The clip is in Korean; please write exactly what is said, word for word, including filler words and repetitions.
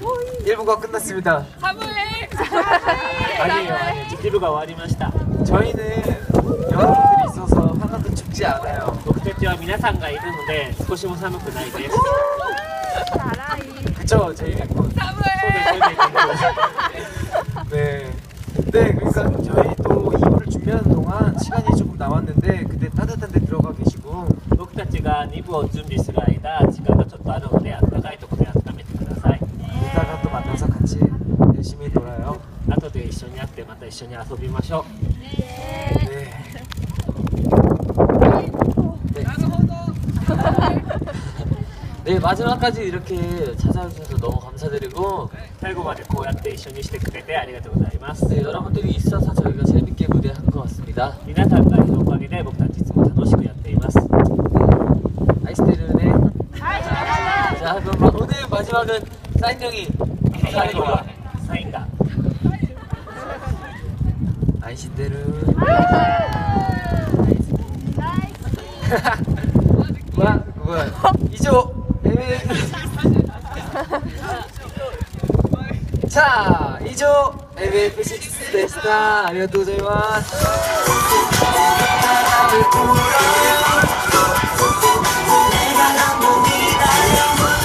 일 부가 끝났습니다. 아니에요, 아니에요. 일 부가終わりました。 저희는 여러분들이 있어서 하나도 춥지 않아요. 僕たちは皆さんがいるので少しも寒くないです。 그쵸? 저희가 또 네. 네, 그러니까 저희 또 이 부를 준비하는 동안 시간이 조금 남았는데 그때 따뜻한 데 들어가 계시고 僕たちがに部を準備する間、時間がちょっとあるので、暖かいところで温めてください。 이따가 또 만나서 같이 열심히 놀아요. 後で一緒に会ってまた一緒に遊びましょう。 네. 네, 마지막까지 이렇게 찾아주셔서 너무 감사드리고 最後までこうやって一緒にしてくれてありがとうございます。 네, 여러분들이 있어서 저희가 재밌게 무대한 것 같습니다. 皆さんがいるおかげで僕たちいつも楽しくやっています。 아이스테르네. 자, 그럼 오늘 마지막은 사인형이 最後はサインが 아이시테르. 뭐야? 뭐야? 이조 자, 이조 에비에프식스でした。ありがとうございます。내가 너무 기다려